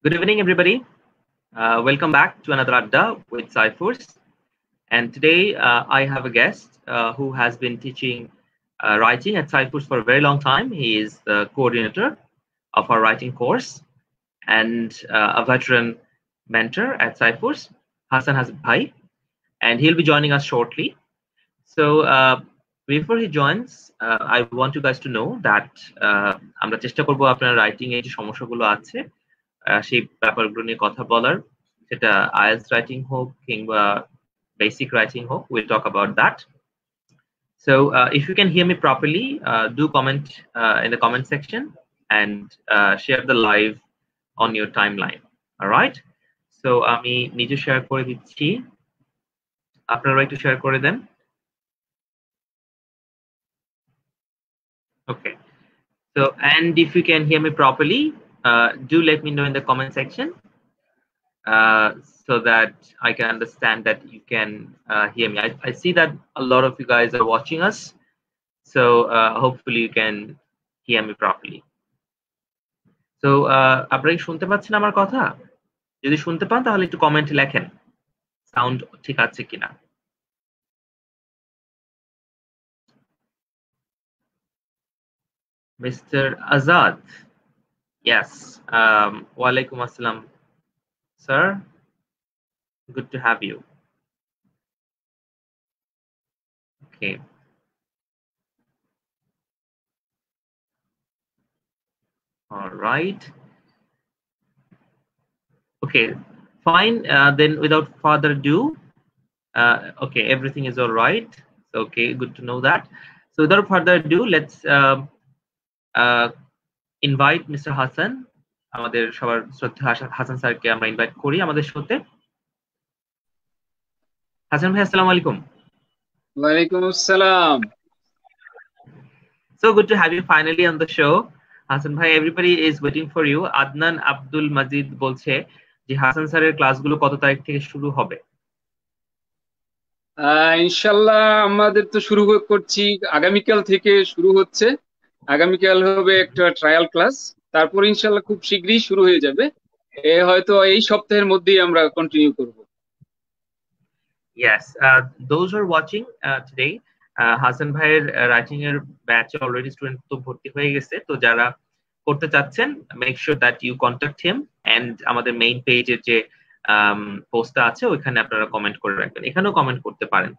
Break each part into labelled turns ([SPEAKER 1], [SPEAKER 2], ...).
[SPEAKER 1] Good evening, everybody. Welcome back to another Adda with Cyphers. And today I have a guest who has been teaching writing at Cyphers for a very long time. He is the coordinator of our writing course and a veteran mentor at Cyphers, Hassan Bhai, and he'll be joining us shortly. So before he joins, I want you guys to know that আমরা চেষ্টা করব আপনার writing এ যে সমস্যাগুলো আছে সেই ব্যাপারগুলো নিয়ে কথা বলার, সেটা আইএলটিএস রাইটিং হোক কিংবা বেসিক রাইটিং হোক, will talk about that. So if you can hear me properly, do comment in the comment section and share the live on your timeline. All right? So আমি নিজে share করে দিচ্ছি, আপনারা একটু share করে দেন। Okay. So, and if you can hear me properly, do let me know in the comment section so that I can understand that you can hear me. I see that a lot of you guys are watching us, so hopefully you can hear me properly. So, আপনারা কি শুনতে পাচ্ছেন আমার কথা? যদি শুনতে পান তাহলে একটু কমেন্টে লেখেন সাউন্ড ঠিক আছে কিনা। Mr. Azad, yes. Walaikum assalam, sir. Good to have you. Okay. All right. Okay, fine. Then without further ado, okay, everything is all right. Okay, good to know that. So without further ado, let's invite Mr. Hassan. আমাদের সবার শ্রদ্ধেয় হাসান স্যারকে আমরা invite করি আমাদের শোতে। হাসান ভাই, আসসালামু আলাইকুম।
[SPEAKER 2] ওয়ালাইকুম আসসালাম।
[SPEAKER 1] So good to have you finally on the show. Hassan bhai, everybody is waiting for you. Adnan Abdul Majid বলছে যে হাসান স্যারের ক্লাসগুলো কত তারিখ থেকে শুরু হবে?
[SPEAKER 2] ইনশাআল্লাহ আমাদের তো শুরু করছি, আগামীকাল থেকে শুরু হচ্ছে। আগামীকাল হবে একটা ট্রায়াল ক্লাস, তারপর ইনশাআল্লাহ খুব শীঘ্রই শুরু হয়ে যাবে। হয়তো এই সপ্তাহের মধ্যেই আমরা কন্টিনিউ করব।
[SPEAKER 1] Yes, those who are watching today, Hasan ভাইয়ের রাইটিং এর ব্যাচে অলরেডি স্টুডেন্ট তো ভর্তি হয়ে গেছে, তো যারা করতে চাচ্ছেন make sure that you contact him and আমাদের মেইন পেজের যে পোস্টটা আছে ওইখানে আপনারা কমেন্ট করে রাখবেন, এখানেও কমেন্ট করতে পারেন।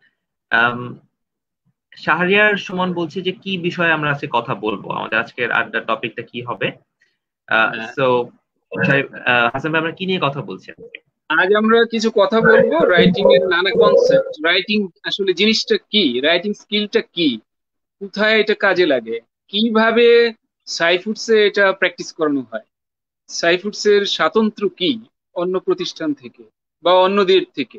[SPEAKER 1] শাহরিয়ার সুমন বলছে যে কি বিষয়ে আমরা আজকে কথা বলবো, আমাদের আজকের আড্ডা টপিকটা কি হবে? সো হাসান ভাই, আমরা কি নিয়ে কথা বলছেন?
[SPEAKER 2] আজ আমরা কিছু কথা বলবো রাইটিং এর নানা কনসেপ্ট, রাইটিং আসলে জিনিসটা কি, রাইটিং স্কিলটা কি, কোথায় এটা কাজে লাগে, কিভাবে সাইফুডসে এটা প্র্যাকটিস করানো হয়, সাইফুডসের স্বাতন্ত্র্য কি অন্য প্রতিষ্ঠান থেকে বা অন্যদের থেকে,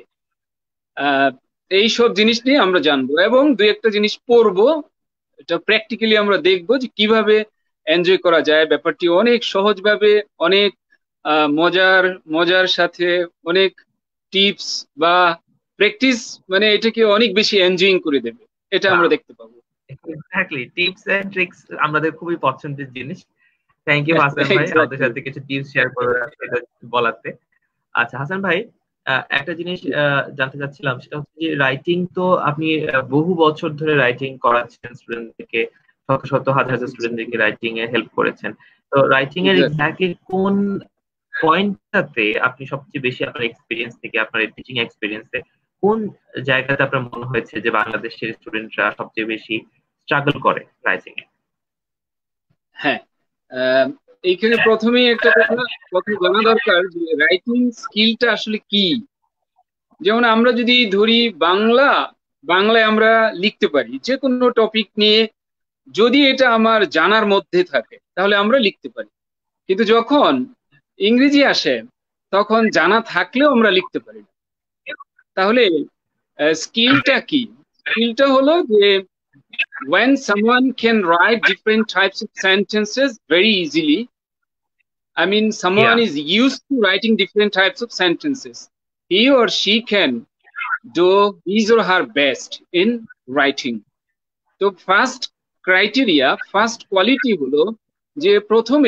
[SPEAKER 2] এইসব জিনিস নিয়ে আমরা জানবো এবং দুই একটা জিনিস পড়বো। এটা প্র্যাকটিক্যালি আমরা দেখবো যে কিভাবে এনজয় করা যায় ব্যাপারটি, অনেক সহজভাবে, অনেক মজার সাথে, অনেক টিপস বা প্র্যাকটিস, মানে এটাকে অনেক বেশি এনজয়িং করে দেবে, এটা আমরা দেখতে পাবো।
[SPEAKER 1] এক্স্যাক্টলি, টিপস এন্ড ট্রিক্স আমাদের খুবই পছন্দের জিনিস। থ্যাংক ইউ হাসান ভাই আমাদের সাথে কিছু টিপস শেয়ার করে বলাতে। আচ্ছা হাসান ভাই, একটা জিনিস জানতে চাচ্ছিলাম, সেটা হচ্ছে যে রাইটিং তো আপনি বহু বছর ধরে রাইটিং করাচ্ছেন স্টুডেন্টদেরকে, শত শত হাজার হাজার স্টুডেন্টদেরকে রাইটিং এ হেল্প করেছেন। তো রাইটিং এর এক্স্যাক্টলি কোন পয়েন্টটাতে আপনি সবচেয়ে বেশি আপনার এক্সপেরিয়েন্স থেকে, আপনার টিচিং এক্সপেরিয়েন্সে কোন জায়গাতে আপনার মনে হয়েছে যে বাংলাদেশের স্টুডেন্টরা সবচেয়ে বেশি স্ট্রাগল করে রাইটিং এ?
[SPEAKER 2] হ্যাঁ, এইখানে প্রথমেই একটা কথা জানা দরকার যে রাইটিং স্কিলটা আসলে কি। যেমন আমরা যদি ধরি বাংলায় আমরা লিখতে পারি যে কোনো টপিক নিয়ে, যদি এটা আমার জানার মধ্যে থাকে তাহলে আমরা লিখতে পারি, কিন্তু যখন ইংরেজি আসে তখন জানা থাকলেও আমরা লিখতে পারি না। তাহলে স্কিলটা কি? স্কিলটা হলো যে when someone can write different types of sentences very easily, I mean someone is used to writing different types of sentences, he or she can do his or her best in writing. তো first criteria, first quality হলো যে প্রথমে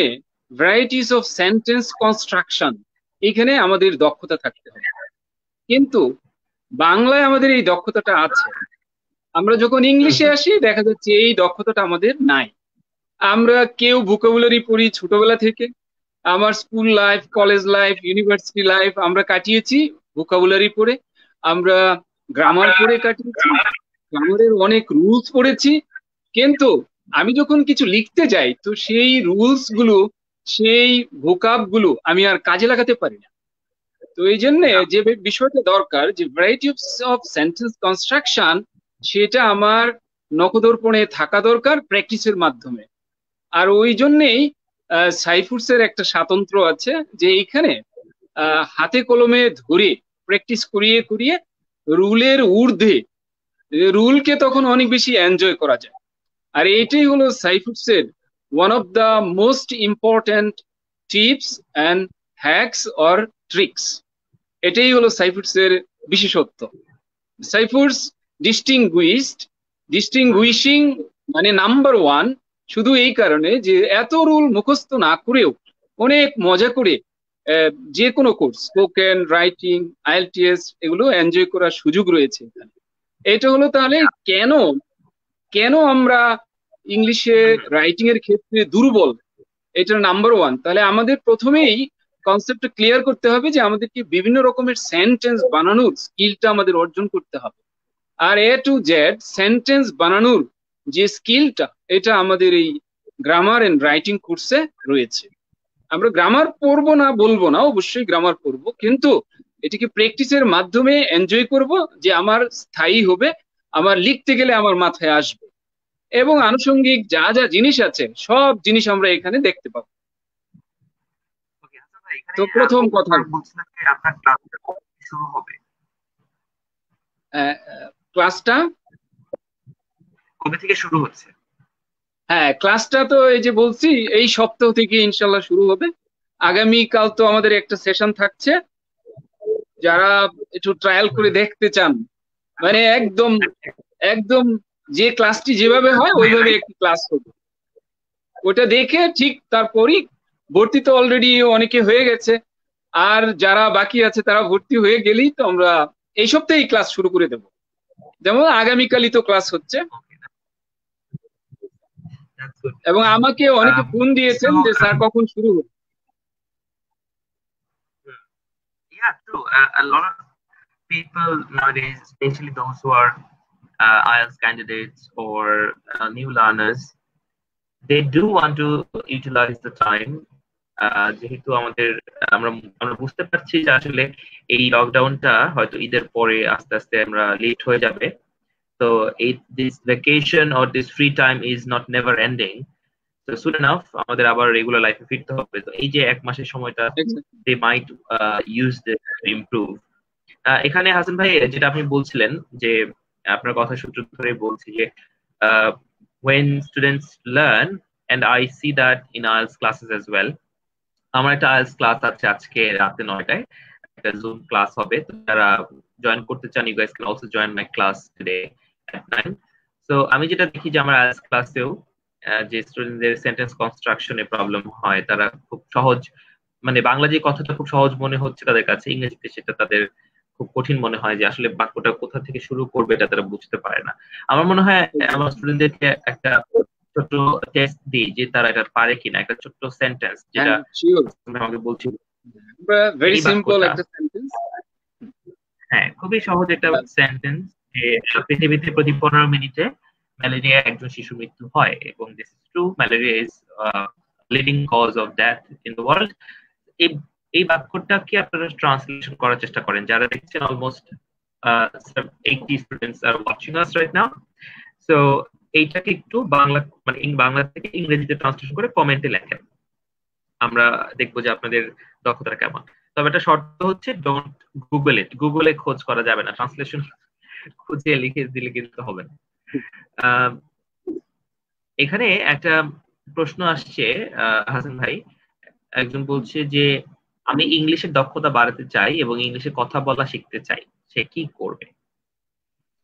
[SPEAKER 2] varieties of sentence construction, এখানে আমাদের দক্ষতা থাকতে হবে। কিন্তু বাংলায় আমাদের এই দক্ষতাটা আছে। আমরা যখন ইংলিশে আসি দেখা যাচ্ছে এই দক্ষতাটা আমাদের নাই। আমরা কেউ ভোকাবুলারি পড়ি ছোটবেলা থেকে। আমার school life, college life, university life আমরা কাটিয়েছি ভোকাবুলারি পড়ে, আমরা গ্রামার পড়ে কাটিয়েছি, গ্রামারের অনেক রুলস পড়েছি। কিন্তু আমি যখন কিছু লিখতে যাই তো সেই রুলস গুলো, সেই ভোকাব গুলো আমি আর কাজে লাগাতে পারি না। তো এই জন্য যে বিষয়টা দরকার, যে ভ্যারাইটি অফ সেন্টেন্স কনস্ট্রাকশন, সেটা আমার নখদর্পণে থাকা দরকার প্র্যাকটিসের মাধ্যমে। আর ওই জন্যেই সাইফুডসের একটা স্বাতন্ত্র্য আছে, যে এইখানে হাতে কলমে ধরে প্র্যাকটিস করিয়ে করিয়ে রুলের ঊর্ধ্বে, রুলকে তখন অনেক বেশি এনজয় করা যায়। আর এইটাই হলো সাইফুডসের one of the most important tips and hacks or tricks. এটাই হলো সাইফুডসের বিশেষত্ব। সাইফুডস ডিস্টিংগুইশিং মানে নাম্বার ওয়ান, শুধু এই কারণে যে এত রুল মুখস্থ না করেও অনেক মজা করে যে কোনো কোর্স, স্পোকেন, রাইটিং, আইএলটিএস এগুলো এনজয় করার সুযোগ রয়েছে এখানে। এটা হলো তাহলে কেন কেন আমরা ইংলিশে রাইটিং এর ক্ষেত্রে দুর্বল, এটা নাম্বার ওয়ান। তাহলে আমাদের প্রথমেই কনসেপ্টটা ক্লিয়ার করতে হবে যে আমাদেরকে বিভিন্ন রকমের সেন্টেন্স বানানোর স্কিলটা আমাদের অর্জন করতে হবে। আর এ টু জেড সেন্টেন্স বানানোর যে স্কিলটা, এটা আমাদের এই গ্রামার এন্ড রাইটিং কোর্সে রয়েছে। আমরা গ্রামার পড়বো না বলবো না, অবশ্যই গ্রামার পড়বো, কিন্তু এটিকে প্র্যাকটিসের মাধ্যমে এনজয় করব, যে আমার স্থায়ী হবে, আমার লিখতে গেলে আমার মাথায় আসবে, এবং আনুষঙ্গিক যা যা জিনিস আছে সব জিনিস আমরা এখানে দেখতে পাবো। তো প্রথম কথা, ক্লাসটা
[SPEAKER 1] কবে থেকে শুরু হচ্ছে?
[SPEAKER 2] হ্যাঁ, ক্লাসটা তো এই যে বলছি এই সপ্তাহ থেকে ইনশাল্লাহ শুরু হবে। আগামীকাল তো আমাদের একটা সেশন থাকছে। যারা একটু ট্রায়াল করে দেখতে চান, মানে একদম একদম যে ক্লাসটি যেভাবে হয় ওইভাবে একটি ক্লাস হবে, ওটা দেখে ঠিক তারপরই ভর্তি তো অলরেডি অনেকে হয়ে গেছে, আর যারা বাকি আছে তারা ভর্তি হয়ে গেলেই তো আমরা এই সপ্তাহেই ক্লাস শুরু করে দেব। যেমন আগামীকালই তো ক্লাস হচ্ছে, এবং আমাকে অনেকে ফোন দিয়েছেন যে স্যার কখন শুরু হবে।
[SPEAKER 1] Yeah, true. A lot of people nowadays, especially those who are IELTS candidates or new learners, they do want to utilize the time. যেহেতু আমরা বুঝতে পারছি যে আসলে এই লকডাউনটা হয়তো ঈদের পরে আস্তে আস্তে আমরা লেট হয়ে যাবে। তো this vacation or this free time is not never ending. So soon enough আমাদের আবার রেগুলার লাইফে ফিরতে হবে। তো এই যে এক মাসের সময়টা they might use this to improve. এখানে হাসান ভাই যেটা আপনি বলছিলেন, যে আপনার কথা সূত্র ধরে বলছি যে when students learn, and I see that in IELTS classes as well. আমার একটা IELTS ক্লাস আছে আজকে রাতে 9টায়, একটা জুম ক্লাস হবে। তো যারা জয়েন করতে চান, you guys can also join my class today at 9. So আমি যেটা দেখি যে আমার IELTS ক্লাসেও যে স্টুডেন্টদের সেন্টেন্স কনস্ট্রাকশনে প্রবলেম হয়, তারা খুব সহজ, মানে বাংলা যে কথাটা খুব সহজ মনে হচ্ছে তাদের কাছে, ইংরেজিতে সেটা তাদের খুব কঠিন মনে হয়, যে আসলে বাক্যটা কোথা থেকে শুরু করবে এটা তারা বুঝতে পারে না। আমার মনে হয় আমার স্টুডেন্টদেরকে একটা ছোট টেস্ট দিই যে তারা এটা পারে কিনা, একটা ছোট্ট সেন্টেন্স যেটা আমাকে বলছিল,
[SPEAKER 2] ভেরি সিম্পল একটা সেন্টেন্স।
[SPEAKER 1] হ্যাঁ, খুবই সহজ একটা সেন্টেন্স, যে পৃথিবীতে প্রতি 15 মিনিটে ম্যালেরিয়া একজন শিশু মৃত্যু হয়, এবং this is true, malaria is leading cause of death in the world. এই বাক্যটাকে আপনারা ট্রান্সলেশন করার চেষ্টা করেন। যারা দেখছেন almost 80 students are watching us right now. So এইটাকে একটু বাংলা থেকে ইংরেজিতে ট্রান্সলেশন করে কমেন্টে লেখেন, আমরা দেখবো যে আপনাদের দক্ষতা কেমন। তবে একটা শর্ত হচ্ছে, ডোন্ট গুগল ইট, গুগলে খোঁজ করা যাবে না, ট্রান্সলেশন খুঁজে লিখে দিলে কিন্তু হবে না। এখানে একটা প্রশ্ন আসছে হাসান ভাই, একজন বলছে যে আমি ইংলিশের দক্ষতা বাড়াতে চাই এবং ইংলিশে কথা বলা শিখতে চাই, সে কি করবে?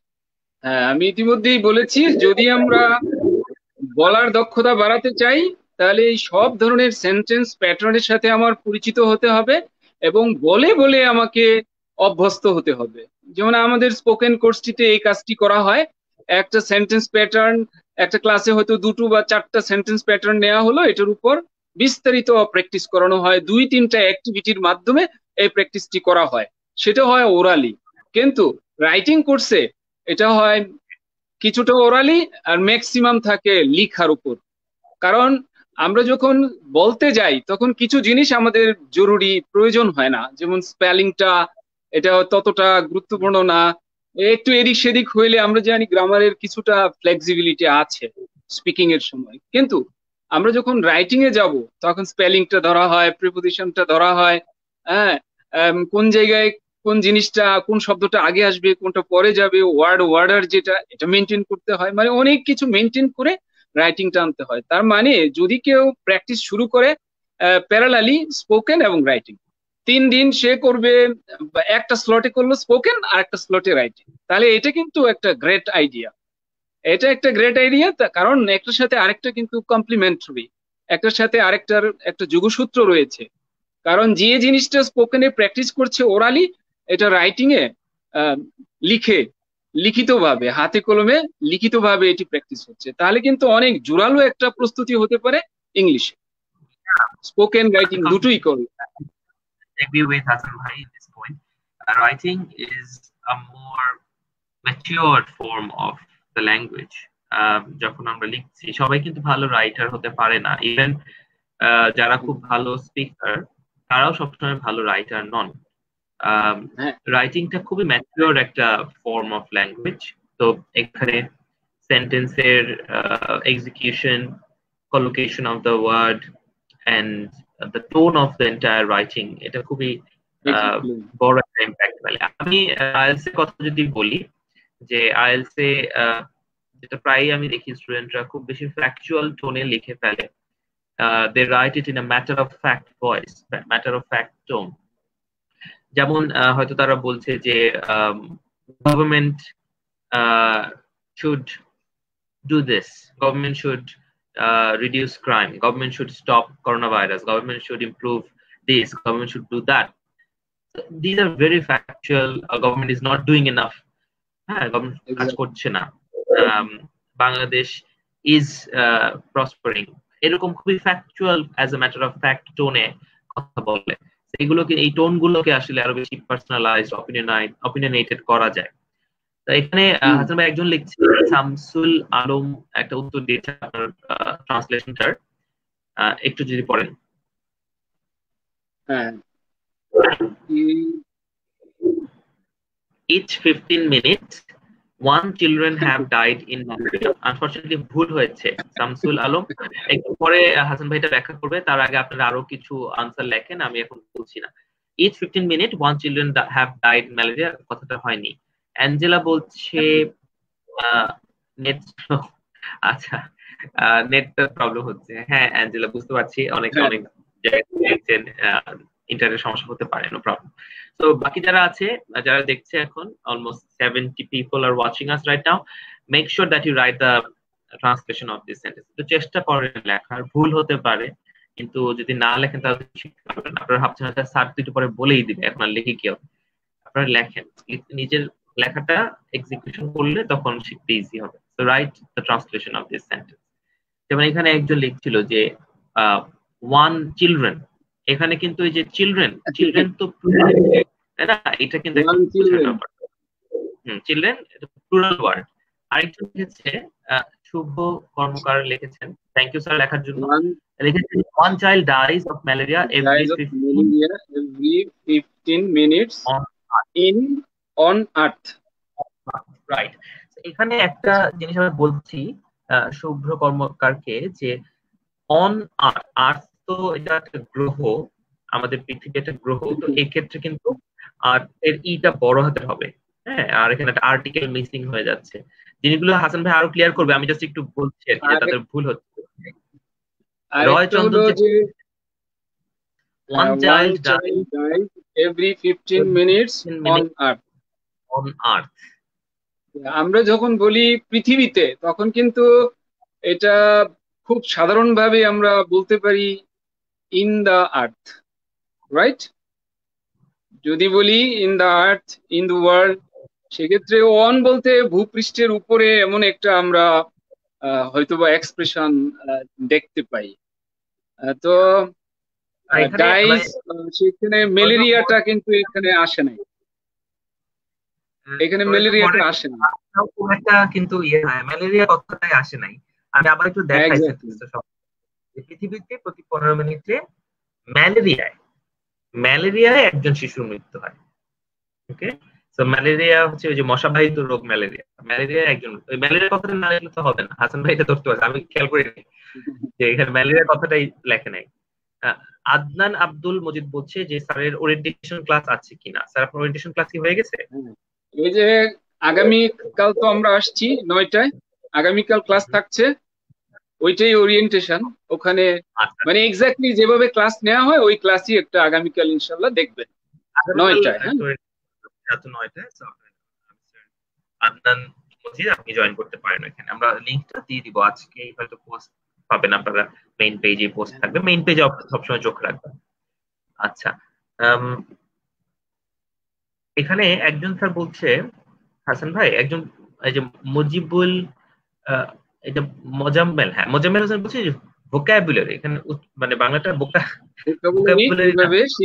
[SPEAKER 2] হ্যাঁ, আমি ইতিমধ্যেই বলেছি, যদি আমরা বলার দক্ষতা বাড়াতে চাই তাহলে এই সব ধরনের সেন্টেন্স প্যাটার্নের সাথে আমার পরিচিত হতে হবে এবং বলে বলে আমাকে অভ্যস্ত হতে হবে। যেমন আমাদের স্পোকেন কোর্সটিতে এই কাজটি করা হয়। একটা সেন্টেন্স প্যাটার্ন, একটা ক্লাসে হয়তো 2টো বা 4টা সেন্টেন্স প্যাটার্ন নেওয়া হলো, এটার উপর বিস্তারিত প্র্যাকটিস করানো হয়। 2-3টা অ্যাক্টিভিটির মাধ্যমে এই প্র্যাকটিসটি করা হয়, সেটা হয় ওরালি। কিন্তু রাইটিং কোর্সে এটা হয় কিছুটা ওরালি আর ম্যাক্সিমাম থাকে লিখার উপর। কারণ আমরা যখন বলতে যাই তখন কিছু জিনিস আমাদের জরুরি প্রয়োজন হয় না, যেমন স্পেলিংটা এটা ততটা গুরুত্বপূর্ণ না। একটু এদিক সেদিক হইলে আমরা জানি গ্রামারের কিছুটা ফ্লেক্সিবিলিটি আছে স্পিকিং এর সময়, কিন্তু আমরা যখন রাইটিং এ যাব তখন স্পেলিংটা ধরা হয়, প্রিপোজিশনটা ধরা হয়। হ্যাঁ, কোন জায়গায় কোন জিনিসটা, কোন শব্দটা আগে আসবে, কোনটা পরে যাবে, ওয়ার্ডার যেটা, এটা মেনটেন করতে হয়। মানে অনেক কিছু মেনটেন করে রাইটিংটা আনতে হয়। তার মানে যদি কেউ প্র্যাকটিস শুরু করে প্যারালালি স্পোকেন এবং রাইটিং, 3 দিন সে করবে, একটা স্লটে করলো স্পোকেন আর একটা স্লটে রাইটিং, তাহলে এটা কিন্তু একটা গ্রেট আইডিয়া। এটা একটা গ্রেট আইডিয়া, কারণ একটার সাথে আরেকটা কিন্তু কমপ্লিমেন্টারি, একটার সাথে আরেকটার একটা যোগসূত্র রয়েছে। কারণ যে জিনিসটা স্পোকেনে প্র্যাকটিস করছে ওরালি, এটা রাইটিং এ লিখে লিখিতভাবে, হাতে কলমে লিখিতভাবে এটি প্র্যাকটিস হচ্ছে, তাহলে কিন্তু অনেক জোরালো একটা প্রস্তুতি হতে পারে ইংলিশে। স্পোকেন রাইটিং দুটোই করবে।
[SPEAKER 1] Agree with Hassan Bhai in this point. Writing is a more matured form of the language. যখন আমরা লিখছি সবাই কিন্তু ভালো রাইটার হতে পারে না, ইভেন যারা খুব ভালো স্পিকার তারাও সবসময় ভালো রাইটার নন। রাইটিংটা খুবই ম্যাচিওর একটা ফর্ম অফ ল্যাঙ্গুয়েজ। তো এখানে সেন্টেন্সের execution, collocation of the word and the tone of the entire writing, এটা খুবই বড় একটা ইম্প্যাক্ট ফেলে। আমি আইএলস এর কথা যদি বলি, যে আইএলস এ যেটা প্রায় আমি দেখি স্টুডেন্টরা খুব বেশি ফ্যাকচুয়াল টোনে লিখে ফেলে। they write it in a matter of fact voice, matter of fact tone. যেমন হয়তো তারা বলছে যে government should do this, government should reduce crime, government should stop coronavirus, government should improve this, government should do that. These are very factual. Government is not doing enough. Government কাজ করছে না, Bangladesh is prospering, এরকম খুবই factual as a matter of fact টোনে কথা বলে। এইগুলোকে, এই টোন গুলোকে আসলে আরো বেশি পার্সোনালাইজড, অপিনিয়নেটেড করা যায়। তো এখানে হাসান ভাই একজন লিখছে, শামসুল আলম একটা উত্তর দিয়েছে আপনার ট্রান্সলেশনটার, একটু যদি পড়েন। Each 15 minutes one children have died in malaria. Unfortunately ভুল হয়েছে শামসুল আলম, একটু পরে হাসান ভাই এটা ব্যাখ্যা করবে, তার আগে আপনারা আরো কিছু আনসার লেখেন, আমি এখন বলছি না। Each 15 minutes one children have died in malaria, কথাটা হয়নি। অ্যাঞ্জেলা বলছে নেট, আচ্ছা নেটটা প্রবলেম হচ্ছে। হ্যাঁ অ্যাঞ্জেলা, বুঝতে পারছি, অনেক জায়গায় ইন্টারনেট সমস্যা হতে পারে, নো প্রবলেম। তো বাকি যারা আছে, যারা দেখছে এখন, almost 70 people are watching us right now. Make sure that you write the translation of this sentence. তো চেষ্টা করেন লেখার, ভুল হতে পারে, কিন্তু যদি না লেখেন তাহলে শিখতে পারবেন। আপনারা ভাবছেন হয়তো স্যার তো একটু পরে বলেই দিবে, এখন লিখে কি হবে। আপনারা লেখেন, নিজের লেখাটা এক্সিকিউশন করলে তখন শিখতে ইজি হবে। So write the translation of this sentence. যেমন এখানে একজন লিখছিল যে ওয়ান চিলড্রেন, এখানে কিন্তু এই যে চিলড্রেন তো তাই না, এটা কিন্তু চিলড্রেন প্লুরাল ওয়ার্ড। আরেকজন লিখেছে শুভ কর্মকার লিখেছেন, থ্যাংক ইউ স্যার লেখার জন্য, লিখেছেন one child dies of malaria every
[SPEAKER 2] 15 minutes on earth.
[SPEAKER 1] Right. এখানে একটা জিনিস আমি বলছি শুভ্র কর্মকারকে, যে অন আর্থ, আর্থ তো এটা একটা গ্রহ, আমাদের পৃথিবী একটা গ্রহ, তো এই ক্ষেত্রে কিন্তু আর্থ এর ইটা বড় হাতের হবে। হ্যাঁ, আর এখানে একটা আর্টিকেল মিসিং হয়ে যাচ্ছে। জিনিসগুলো হাসান ভাই আরো ক্লিয়ার করবে, আমি জাস্ট একটু বলছি আর কি, তাদের ভুল হচ্ছে। রয় চন্দন one child dies
[SPEAKER 2] every 15 minutes on earth.
[SPEAKER 1] On earth.
[SPEAKER 2] আমরা যখন বলি পৃথিবীতে, তখন কিন্তু এটা খুব সাধারণভাবে আমরা বলতে পারি ইন দ্য আর্থ, রাইট? যদি বলি in the earth, in the world, সেক্ষেত্রে অন বলতে ভূপৃষ্ঠের উপরে এমন একটা আমরা হয়তোবা এক্সপ্রেশন দেখতে পাই। তো ডাইস, সেখানে ম্যালেরিয়াটা কিন্তু এখানে আসে নাই, এখানে ম্যালেরিয়াটা আসে না,
[SPEAKER 1] কিন্তু ম্যালেরিয়া কথাটাই আসে নাই। আমি আবার একটু দেখাই পৃথিবীতে প্রতি 15 মিনিটে ম্যালেরিয়ায় একজন শিশুর মৃত্যু হয়। ওকে, তো ম্যালেরিয়া হচ্ছে ওই যে মশাবাহিত রোগ ম্যালেরিয়া একজন, ওই ম্যালেরিয়া কথাটা না লিখলে তো হবে না। হাসান ভাই এটা ধরতে পারছে, আমি খেয়াল করি যে এখানে ম্যালেরিয়া কথাটাই লেখে নাই। আদনান আব্দুল মজিদ বলছে যে স্যারের ওরিয়েন্টেশন ক্লাস আছে কিনা। স্যার আপনার ওরিয়েন্টেশন ক্লাস কি হয়ে গেছে?
[SPEAKER 2] এই যে আগামীকাল তো আমরা আসছি 9টায়, আগামীকাল ক্লাস থাকছে, ওইটাই ওরিয়েন্টেশন। ওখানে মানে এক্স্যাক্টলি যেভাবে ক্লাস নেওয়া হয় ওই ক্লাসই একটা আগামীকাল ইনশাআল্লাহ দেখবেন 9টায়। হ্যাঁ,
[SPEAKER 1] 9টায় আদনান মজিদ আপনি জয়েন করতে পারেন। এখানে আমরা লিংকটা দিয়ে দিব, আজকে হয়তো পোস্ট পাবেন আপনারা, মেইন পেজে পোস্ট থাকবে, মেইন পেজে সবসময় চোখ রাখবেন। আচ্ছা, এখানে একজন স্যার বলছে, হাসান ভাই একজন এই যে মুজিবুল এটা মোজাম্মেল, হ্যাঁ মোজাম্মেল হোসেন বলছে ভোকাবুলারি, এখানে মানে বাংলাটা ভোকাবুলারি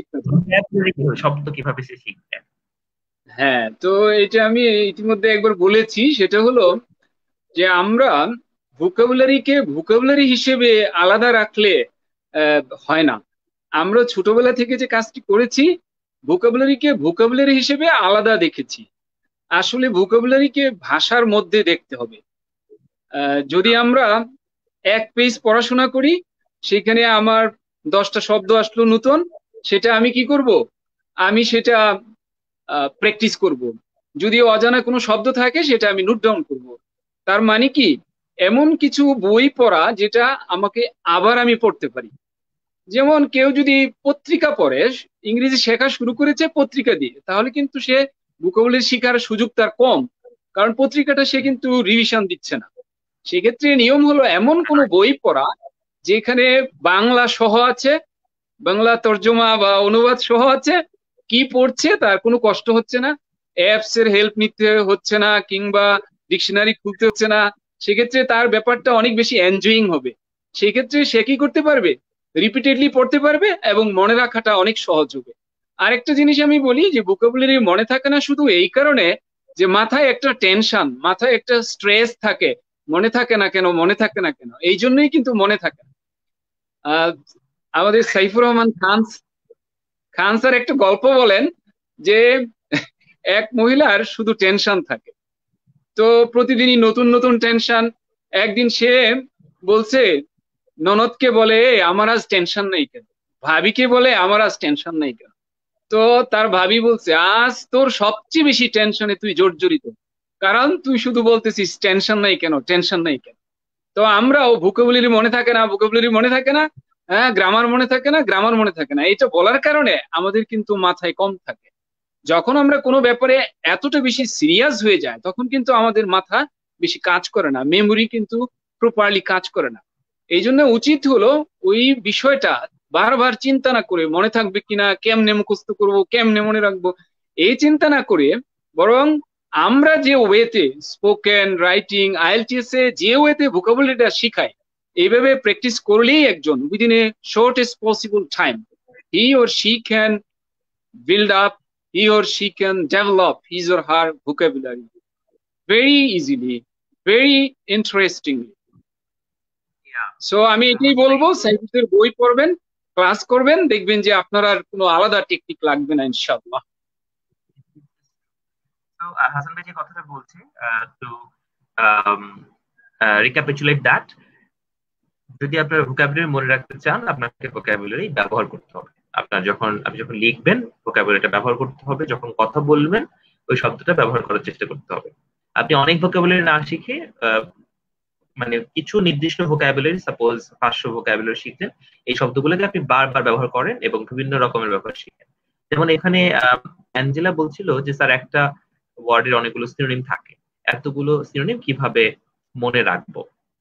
[SPEAKER 1] শব্দ কিভাবে সে শিখবে।
[SPEAKER 2] হ্যাঁ, তো এটা আমি ইতিমধ্যে একবার বলেছি, সেটা হলো যে আমরা ভোকাবুলারিকে ভোকাবুলারি হিসেবে আলাদা রাখলে হয় না। আমরা ছোটবেলা থেকে যে কাজটি করেছি, ভোকাবুলারিকে ভোকাবুলারি হিসেবে আলাদা দেখেছি। আসলে ভোকাবুলারিকে ভাষার মধ্যে দেখতে হবে। যদি আমরা এক পেজ পড়াশোনা করি, সেখানে আমার 10টা শব্দ আসলো নতুন, সেটা আমি কি করব? আমি সেটা প্র্যাকটিস করব। যদি অজানা কোনো শব্দ থাকে সেটা আমি নোট ডাউন করব। তার মানে কি, এমন কিছু বই পড়া যেটা আমাকে আবার আমি পড়তে পারি। যেমন কেউ যদি পত্রিকা পড়ে, ইংরেজি শেখা শুরু করেছে পত্রিকা দিয়ে, তাহলে কিন্তু সে ভোকাবুলারি শেখার সুযোগ তার কম, কারণ পত্রিকাটা সে কিন্তু রিভিশন দিচ্ছে না। সেক্ষেত্রে নিয়ম হলো এমন কোনো বই পড়া যেখানে বাংলা সহ আছে, বাংলা তর্জমা বা অনুবাদ সহ আছে, কি পড়ছে তার কোনো কষ্ট হচ্ছে না, অ্যাপস এর হেল্প নিতে হচ্ছে না, কিংবা ডিকশনারি খুলতে হচ্ছে না। সেক্ষেত্রে তার ব্যাপারটা অনেক বেশি এনজয়িং হবে। সেক্ষেত্রে সে কি করতে পারবে? রিপিটেডলি পড়তে পারবে এবং মনে রাখাটা অনেক সহজ হবে। আরেকটা জিনিস আমি বলি যে ভোকাবুলারি মনে থাকে না শুধু এই কারণে যে মাথায় একটা টেনশন, মাথায় একটা স্ট্রেস থাকে, মনে থাকে না কেন, মনে থাকে না কেন, এই জন্যই কিন্তু মনে থাকে না। আমাদের সাইফুর রহমান খান স্যার একটা গল্প বলেন যে এক মহিলার শুধু টেনশন থাকে, তো প্রতিদিনই নতুন নতুন টেনশন। একদিন সে বলছে, ননদকে বলে আমার আজ টেনশন নেই কেন, ভাবিকে বলে আমার আজ টেনশন নেই কেন। তো তার ভাবি বলছে, আজ তোর সবচেয়ে বেশি টেনশনে তুই জর্জরিত, কারণ তুই শুধু বলতেছিস টেনশন নাই কেন, টেনশন নাই কেন। তো আমরাও ভোকাবুলারি মনে থাকে না, ভোকাবুলারি মনে থাকে না, হ্যাঁ গ্রামার মনে থাকে না, গ্রামার মনে থাকে না, এটা বলার কারণে আমাদের কিন্তু মাথায় কম থাকে। যখন আমরা কোনো ব্যাপারে এতটা বেশি সিরিয়াস হয়ে যায়, তখন কিন্তু আমাদের মাথা বেশি কাজ করে না, মেমোরি কিন্তু প্রপারলি কাজ করে না। এই জন্য উচিত হলো ওই বিষয়টা বারবার চিন্তা না করে মনে থাকবে কিনা, কেমনে মুখস্থ করবো, কেমনে মনে রাখবো, এই চিন্তা না করে বরং আমরা যে ওয়েতে স্পোকেন, রাইটিং, আইএলটিএস এ যে ওয়েতে ভোকাবুলারিটা শিখাই, এইভাবে প্র্যাকটিস করলেই একজন within a shortest possible time he or she can build up, he or she can develop his or her vocabulary very easily, very interestingly. So আমি এটাই বলবো, সাইফুসের বই পড়বেন, ক্লাস করবেন, দেখবেন যে আপনার আর কোনো আলাদা টেকনিক লাগবে না ইনশাআল্লাহ।
[SPEAKER 1] হাসান ভাই যে কথাটা বলছে, টু রিক্যাপিচুলেট দ্যাট, যদি আপনার ভোকাবুলারি মনে রাখতে চান, আপনাকে ভোকাবুলারি ব্যবহার করতে হবে। আপনি যখন লিখবেন ভোকাবুলারিটা ব্যবহার করতে হবে, যখন কথা বলবেন ওই শব্দটা ব্যবহার করার চেষ্টা করতে হবে। আপনি অনেক ভোকাবুলারি না শিখে মানে কিছু নির্দিষ্ট ভোকাবুলারি, সাপোজ 500 ভোকাবুলারি শিখলেন, এই শব্দগুলোকে আপনি বারবার ব্যবহার করেন এবং বিভিন্ন রকমের ব্যবহার শিখেন। যেমন এখানে অ্যাঞ্জেলা বলছিল যে স্যার একটা ওয়ার্ডের অনেকগুলো সিনোনিম থাকে, এতগুলো সিনোনিম কিভাবে মনে রাখবো।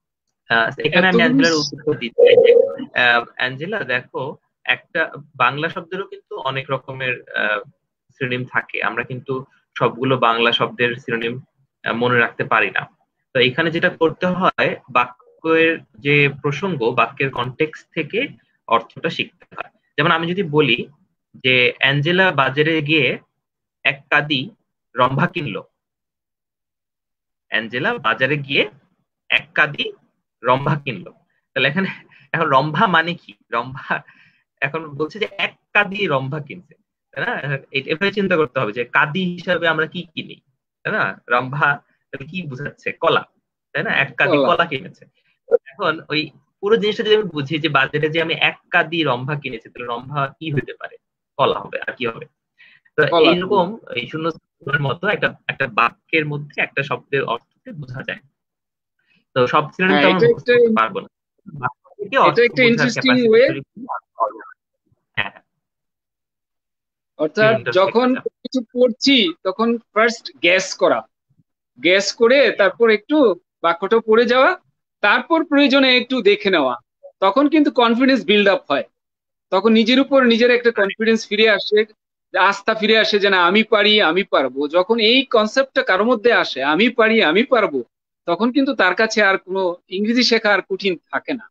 [SPEAKER 1] এখানে আমি
[SPEAKER 2] এতগুলো
[SPEAKER 1] অ্যাঞ্জেলার উত্তর দিতে চাই যে, অ্যাঞ্জেলা দেখো, একটা বাংলা শব্দেরও কিন্তু অনেক রকমের সিনোনিম থাকে। আমরা কিন্তু সবগুলো বাংলা শব্দের সিনোনিম মনে রাখতে পারি না। তো এখানে যেটা করতে হয়, বাক্যের যে প্রসঙ্গ, বাক্যের কনটেক্সট থেকে অর্থটা শিখতে হয়। যেমন আমি যদি বলি যে অ্যাঞ্জেলা বাজারে গিয়ে এক কাদি রম্ভা কিনলো, অ্যাঞ্জেলা বাজারে গিয়ে এক কাদি রম্ভা কিনলো, তাহলে এখানে এখন রম্ভা মানে কি? রম্ভা এখন বলছে যে এক কাদি রম্ভা কিনছে, তাই না? এভাবে চিন্তা করতে হবে যে কাদি হিসাবে আমরা কি কিনি, তাই না? রম্ভা তাহলে কি বোঝাচ্ছে? কলা, তাই না? এক কাদি
[SPEAKER 2] কলা।
[SPEAKER 1] কলা কিনেছে। এখন ওই পুরো জিনিসটা যদি আমি বুঝি যে বাজারে যে আমি এক কাদি রম্ভা কিনেছি, তাহলে রম্ভা কি হতে পারে? কলা হবে, আর কি হবে? তো
[SPEAKER 2] কলা হবে।
[SPEAKER 1] এইরকম এই শূন্য স্থানের মতো একটা একটা বাক্যের মধ্যে একটা শব্দের অর্থকে বোঝা যায়। তো সব সিনোনিম
[SPEAKER 2] হ্যাঁ,
[SPEAKER 1] তো আমরা
[SPEAKER 2] এটা
[SPEAKER 1] মুখস্থ
[SPEAKER 2] একটা
[SPEAKER 1] করতে পারবো না, বাক্য থেকে
[SPEAKER 2] এটা
[SPEAKER 1] অর্থ
[SPEAKER 2] একটা
[SPEAKER 1] বোঝার
[SPEAKER 2] ইন্টারেস্টিং
[SPEAKER 1] ক্যাপাসিটি
[SPEAKER 2] ওয়ে।
[SPEAKER 1] তৈরি করলে হ্যাঁ, হ্যাঁ,
[SPEAKER 2] অর্থাৎ
[SPEAKER 1] সিনোনিমটা
[SPEAKER 2] যখন
[SPEAKER 1] শেখা যায়।
[SPEAKER 2] কিছু পড়ছি তখন ফার্স্ট গ্যাস করা, গ্যাস করে তারপর একটু বাক্যটা পড়ে যাওয়া, তারপর প্রয়োজনে একটু দেখে নেওয়া, তখন কিন্তু কনফিডেন্স বিল্ড আপ হয়। তখন নিজের উপর নিজের একটা কনফিডেন্স ফিরে আসে, যে আস্থা ফিরে আসে যে না আমি পারি, আমি পারবো। যখন এই কনসেপ্টটা কারোর মধ্যে আসে, আমি পারি, আমি পারবো, তখন কিন্তু তার কাছে আর কোনো ইংরেজি শেখা আর কঠিন থাকে না।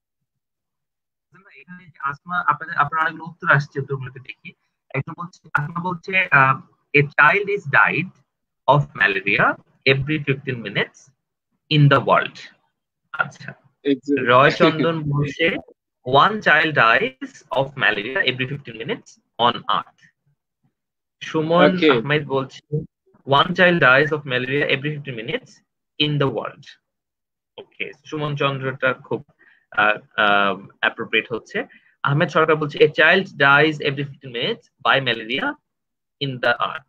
[SPEAKER 1] এখানে যে আসমা, আপনার অনেকগুলো উত্তর আসছে, উত্তরগুলোকে দেখি। একজন বলছে, আসমা বলছে, a child is died of malaria every 15 minutes in the world. আচ্ছা, রয়
[SPEAKER 2] Exactly.
[SPEAKER 1] চন্দন বলছে one child dies of malaria every 15 minutes on earth. Suman
[SPEAKER 2] ওকে,
[SPEAKER 1] আহমেদ বলছে one child dies of malaria every 15 minutes in the world. ওকে, সুমন চন্দ্রটা খুব appropriate হচ্ছে। আহমেদ সরকার বলছে a child dies every 15 minutes by malaria in the earth.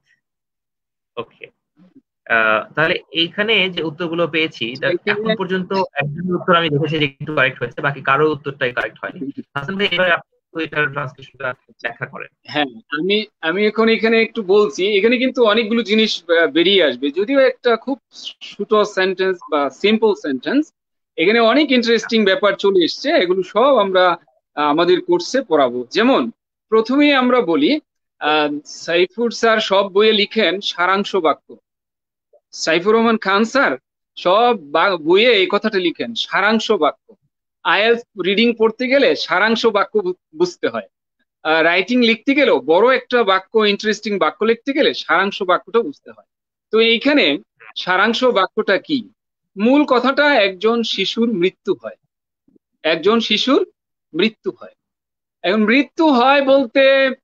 [SPEAKER 1] ওকে, তাহলে এইখানে যে উত্তরগুলো পেয়েছি, এখন
[SPEAKER 2] এখানে
[SPEAKER 1] পর্যন্ত একজনের উত্তর আমি দেখেছি যে একটু কারেক্ট হয়েছে, বাকি কারো উত্তরটাই কারেক্ট হয়নি। হাসান ভাই, এবার আপনি এটার ট্রান্সলেশনটা ব্যাখ্যা করেন।
[SPEAKER 2] হ্যাঁ, আমি আমি এখন এখানে একটু বলছি। এখানে কিন্তু অনেকগুলো জিনিস বেরিয়ে আসবে, যদিও একটা খুব ছোট সেন্টেন্স বা সিম্পল সেন্টেন্স, এখানে অনেক ইন্টারেস্টিং ব্যাপার চলে এসছে। এগুলো সব আমরা আমাদের কোর্সে পড়াবো। যেমন প্রথমেই আমরা বলি, আহ, সাইফুর স্যার সব বইয়ে লিখেন সারাংশ বাক্য। সাইফুর রহমান খান স্যার সব বইয়ে এই কথাটা লিখেন, সারাংশ বাক্য। আইএলটিএস রিডিং পড়তে গেলে সারাংশ বাক্য বুঝতে হয়। রাইটিং লিখতে গেলেও বড় একটা বাক্য, ইন্টারেস্টিং বাক্য লিখতে গেলে সারাংশ বাক্যটা বুঝতে হয়। তো এইখানে সারাংশ বাক্যটা কি? মূল কথাটা, একজন শিশুর মৃত্যু হয়, একজন শিশুর মৃত্যু হয়। এখন মৃত্যু হয় বলতে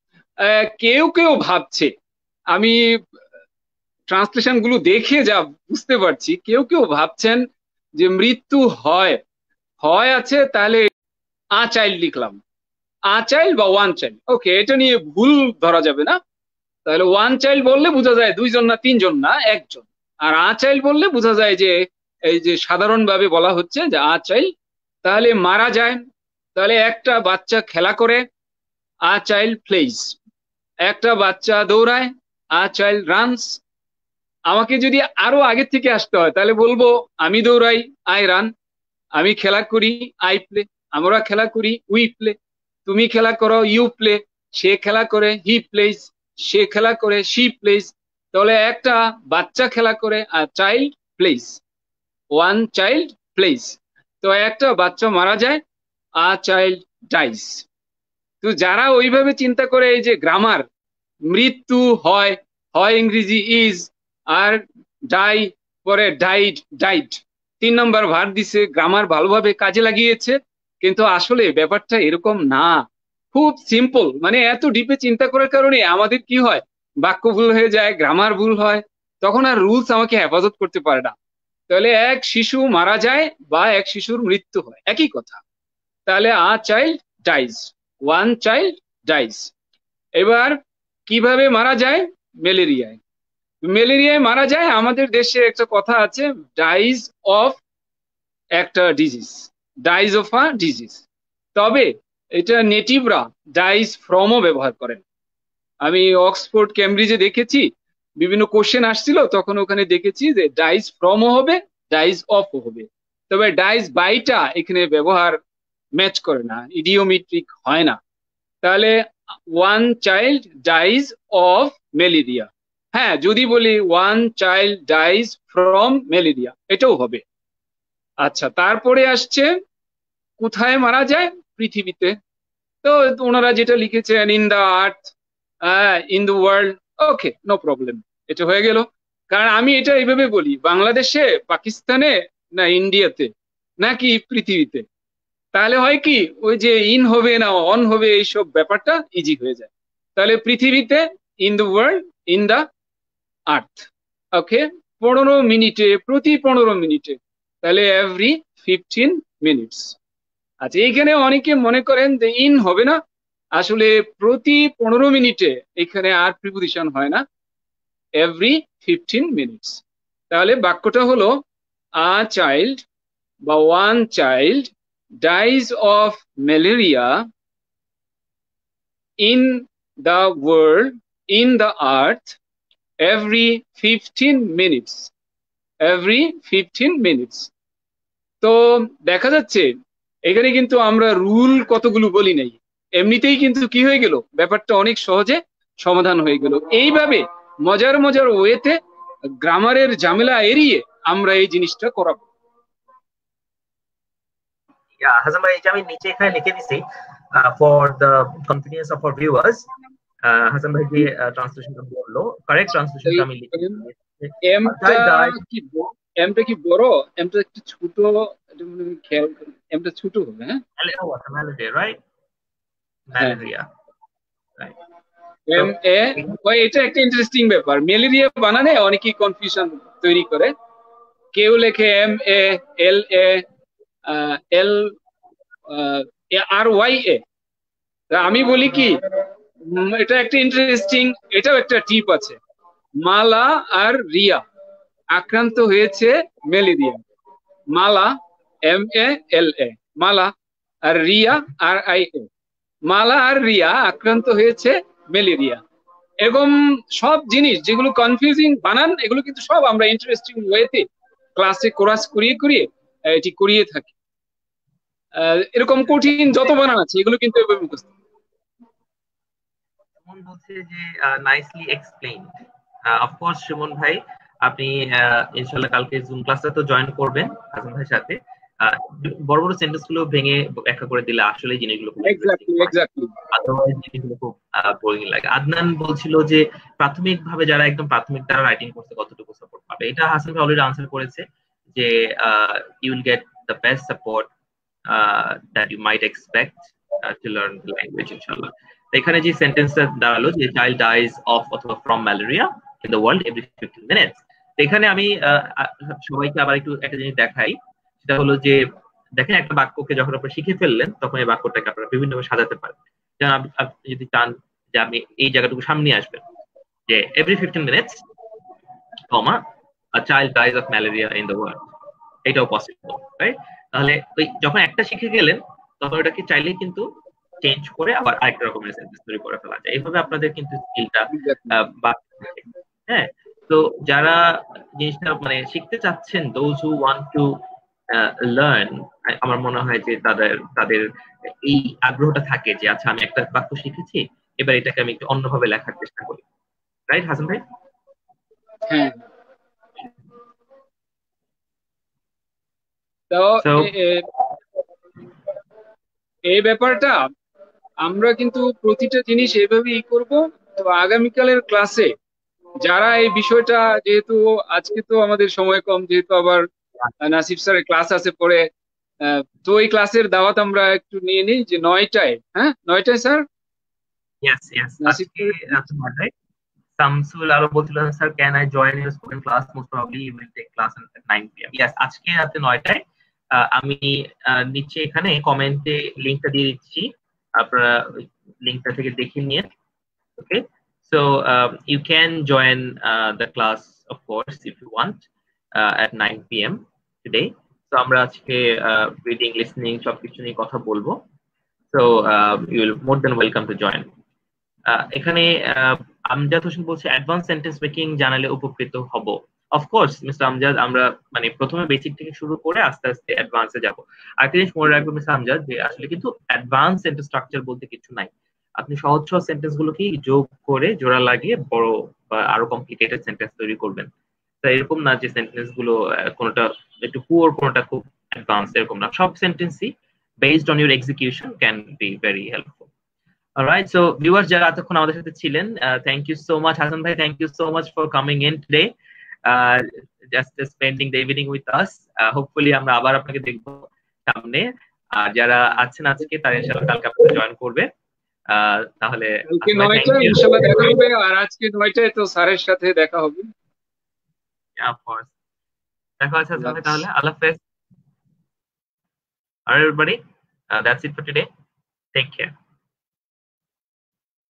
[SPEAKER 2] কেউ কেউ ভাবছে, আমি ট্রান্সলেশন গুলো দেখে যা বুঝতে পারছি, কেউ কেউ ভাবছেন যে মৃত্যু হয়, হয় আছে, তাহলে আ চাইল্ড লিখলাম, আ চাইল্ড বা ওয়ান চাইল্ড, ওকে, এটা নিয়ে ভুল ধরা যাবে না। তাহলে ওয়ান চাইল্ড বললে বোঝা যায় দুইজন না তিনজন না একজন, আর আ চাইল্ড বললে বোঝা যায় যে এই যে সাধারণভাবে বলা হচ্ছে যে আ চাইল্ড। তাহলে মারা যায়, তাহলে একটা বাচ্চা খেলা করে, আ চাইল্ড প্লেজ। একটা বাচ্চা দৌড়ায়, আ চাইল্ড রানস। আমাকে যদি আরো আগে থেকে আসতে হয় তাহলে বলবো আমি দৌড়াই, আই রান। আমি খেলা করি, আই প্লে। আমরা খেলা করি, উই প্লে। তুমি খেলা করো, ইউ প্লে। সে খেলা করে, হি প্লেজ। সে খেলা করে, শি প্লেজ। তাহলে একটা বাচ্চা খেলা করে, a child plays, one child plays. তো একটা বাচ্চা মারা যায়, আ চাইল্ড ডাইস। তো যারা ওইভাবে চিন্তা করে, এই যে গ্রামার, মৃত্যু হয়, হয় ইংরেজি ইজ, আর ডাই পরে ডাইড, ডাইড, 3 নম্বর ভার দিছে, গ্রামার ভালোভাবে কাজে লাগিয়েছে। কিন্তু আসলে ব্যাপারটা এরকম না, খুব সিম্পল। মানে এত ডিপে চিন্তা করার কারণে আমাদের কি হয়, বাক্য ভুল হয়ে যায়, গ্রামার ভুল হয়, তখন আর রুলস আমাকে হেফাজত করতে পারে না। তাহলে এক শিশু মারা যায় বা এক শিশুর মৃত্যু হয়, একই কথা। তাহলে a child dies, one child dies. এবার কিভাবে মারা যায়? ম্যালেরিয়ায়। ম্যালেরিয়ায় মারা যায়, আমাদের দেশে একটা কথা আছে, ডাইজ অফ একটা disease, dies of a disease. তবে এটা নেটিভরা ডাইজ ফ্রমও ব্যবহার করেন। আমি অক্সফোর্ড কেমব্রিজে দেখেছি, বিভিন্ন কোশ্চেন আসছিল, তখন ওখানে দেখেছি যে ডাইজ ফ্রমও হবে, ডাইজ অফও হবে। তবে ডাইজ বাইটা এখানে ব্যবহার ম্যাচ করে না, ইডিওমেট্রিক হয় না। তাহলে one child dies of malaria, হ্যাঁ যদি বলি one child dies from malaria এটাও হবে। আচ্ছা, তারপরে আসছে কোথায় মারা যায়, পৃথিবীতে। তো ওনারা যেটা লিখেছেন in the earth, in the world, okay no problem, এটা হয়ে গেল। কারণ আমি এটা এইভাবে বলি, বাংলাদেশে, পাকিস্তানে, না ইন্ডিয়াতে, নাকি পৃথিবীতে, তাহলে হয় কি ওই যে ইন হবে না অন হবে এইসব ব্যাপারটা ইজি হয়ে যায়। তাহলে পৃথিবীতে, in the world, in the earth, okay. 15 মিনিটে, প্রতি 15 মিনিটে, তাহলে এভরি 15 মিনিটস। আচ্ছা, এইখানে অনেকে মনে করেন যে ইন হবে না, আসলে প্রতি 15 মিনিটে এখানে আর প্রিপোজিশন হয় না, এভরি 15 মিনিটস। তাহলে বাক্যটা হলো আ চাইল্ড বা one child dies of malaria in the world, in the earth, every 15 minutes, every 15 minutes। তো দেখা যাচ্ছে এখানে কিন্তু আমরা রুল কতগুলো বলি নাই, এমনিতেই কিন্তু কি হয়ে গেল, ব্যাপারটা অনেক সহজে সমাধান হয়ে গেল। এইভাবে মজার মজার ওয়েতে গ্রামারের ঝামেলা এড়িয়ে আমরা এই জিনিসটা করাবো।
[SPEAKER 1] হাসান ভাই, এটা আমি নিচে এখানে লিখে দিছি for the convenience of our viewers. Hasan ভাই যে ট্রান্সলেশনটা বললো, কারেক্ট ট্রান্সলেশনটা আমি লিখে দিয়েছি।
[SPEAKER 2] এমটা কি বড়, এমটা একটু ছোট, এটা মনে হয় খেয়াল করুন, এমটা ছোট হবে। হ্যাঁ,
[SPEAKER 1] malaria, right, malaria, right.
[SPEAKER 2] M A, এটা একটা ইন্টারেস্টিং ব্যাপার, ম্যালেরিয়া বানানে অনেকেই কনফিউশন তৈরি করে। কেউ লেখে M A L A L R Y A. আমি বলি কি, এটা একটা ইন্টারেস্টিং, এটাও একটা টিপ আছে। মালা আর রিয়া আক্রান্ত হয়েছে malaria, Mala M A L A, Mala, আর Riya R I A, Mala আর রিয়া আক্রান্ত হয়েছে ম্যালেরিয়া। এবং সব জিনিস যেগুলো কনফিউজিং বানান, এগুলো কিন্তু সব আমরা ইন্টারেস্টিং ওয়েতে ক্লাসে কোরাস করিয়ে করিয়ে এটি করিয়ে থাকি। এরকম কঠিন যত বানান আছে এগুলো কিন্তু এভাবে মুখস্থ।
[SPEAKER 1] সুমন বলছে যে নাইসলি এক্সপ্লেইনড। অফকোর্স সুমন ভাই, আপনি ইনশাআল্লাহ কালকে জুম ক্লাসে তো জয়েন করবেন হাসান ভাইয়ের সাথে। বড় বড় সেন্টেন্স গুলো ভেঙে ব্যাখ্যা করে দিলে আসলে জিনিসগুলো খুব
[SPEAKER 2] এক্স্যাক্টলি
[SPEAKER 1] আদারওয়াইজ জিনিসগুলো খুব বোরিং লাগে। আদনান বলছিল যে প্রাথমিকভাবে যারা একদম প্রাথমিক তারা রাইটিং করতে কতটুকু সাপোর্ট পাবে, এটা হাসান ভাই অলরেডি আনসার করেছে যে you will get the best support that you might expect to learn the language ইনশাআল্লাহ। এখানে যে সেন্টেন্সটা দাঁড়ালো যে চাইল্ড ডাইজ অফ অথবা from malaria in the world every 15 minutes, এখানে আমি সবাইকে আবার একটু একটা জিনিস দেখাই। সেটা হলো যে দেখেন, একটা বাক্যকে যখন আপনারা শিখে ফেললেন তখন এই বাক্যটাকে আপনারা বিভিন্নভাবে সাজাতে পারেন। যেমন আপনি যদি চান যে আপনি এই জায়গাটুকু সামনে আসবেন যে every 15 minutes comma a child dies of malaria in the world, এটাও পসিবল, রাইট? তাহলে ওই যখন একটা শিখে গেলেন তখন ওটাকে চাইলেই কিন্তু চেঞ্জ করে আবার আরেকটা রকমের সেন্টেন্স তৈরি করে ফেলা যায়। এইভাবে আপনাদের কিন্তু স্কিলটা হ্যাঁ। তো যারা জিনিসটা মানে শিখতে চাচ্ছেন, those who want to learn, আমার মনে হয় যে তাদের এই আগ্রহটা থাকে যে আচ্ছা আমি একটা বাক্য শিখেছি, এবার এটাকে আমি একটু অন্যভাবে লেখার চেষ্টা করি, রাইট হাসান ভাই?
[SPEAKER 2] হ্যাঁ। তো এই ব্যাপারটা আমরা কিন্তু প্রতিটা জিনিস এভাবেই করব। তো আগামীকালের ক্লাসে যারা এই বিষয়টা, যেহেতু আজকে তো আমাদের সময় কম, যেহেতু আবার নাসিফ স্যারের ক্লাস আছে পরে, তো এই ক্লাসের দাওয়াত আমরা একটু নিয়ে নিই যে 9টায়। হ্যাঁ, 9টায় স্যার?
[SPEAKER 1] ইয়েস ইয়েস, আজকে রাত 9টায়। শামসুল আরো বলছিলেন sir can I join your student class, most probably you will take class at 9 PM। Yes, আজকে রাতে 9টায়। আমি নিচে এখানে কমেন্টে লিংকটা দিয়ে দিচ্ছি, আপনারা লিংকটা থেকে দেখে নিয়ে, ওকে? So you can join the class, of course, if you want, at 9 PM today. So আমরা আজকে reading, listening সবকিছু নিয়ে কথা বলবো। So you will more than welcome to join. এখানে আমজাদ হোসেন বলছে অ্যাডভান্স সেন্টেন্স মেকিং জানালে উপকৃত হব। অফকোর্স মিস্টার আমজাদ, আমরা মানে প্রথমে বেসিক থেকে শুরু করে আস্তে আস্তে অ্যাডভান্সে যাব। আরেকটা জিনিস মনে রাখবো মিস্টার আমজাদ, যে আসলে কিন্তু অ্যাডভান্স সেন্টেন্স স্ট্রাকচার বলতে কিছু নাই। আপনি সহজ সহজ সেন্টেন্স গুলোকে যোগ করে জোড়া লাগিয়ে বড় বা আরো কমপ্লিকেটেড সেন্টেন্স তৈরি করবেন। তো এরকম না যে সেন্টেন্স গুলো কোনটা একটু পুয়ার কোনটা খুব অ্যাডভান্স, এরকম না। সব সেন্টেন্সই based on your execution can be very helpful. Alright, so viewers যারা এতক্ষণ আমাদের সাথে ছিলেন, thank you so much Hasan ভাই, thank you so much for coming in today, uh, just spending the evening with us. Hopefully আমরা আবার আপনাকে দেখব সামনে। আর যারা আছেন আজকে তারা ইনশাআল্লাহ কালকে আপনাকে জয়েন করবে। তাহলে
[SPEAKER 2] কালকে 9টায় ইনশাআল্লাহ দেখা হবে, আর আজকে 9টায় তো স্যারের সাথে দেখা হবে।
[SPEAKER 1] অফ কোর্স, দেখা হচ্ছে হাসান ভাই, তাহলে আল্লাহ হাফেজ। Alright everybody, that's it for today. Take care.